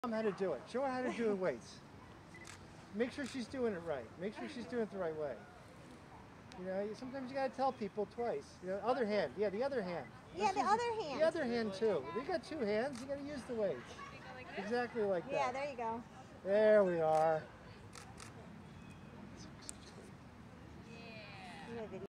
How to do it. Show her how to do the weights. Make sure she's doing it right. Make sure she's doing it the right way. You know, sometimes you gotta tell people twice. You know, other hand. Yeah, the other hand. Yeah, the other hand. The other hand too. You got two hands. You gotta use the weights. Exactly like that. Yeah, there you go. There we are. Yeah.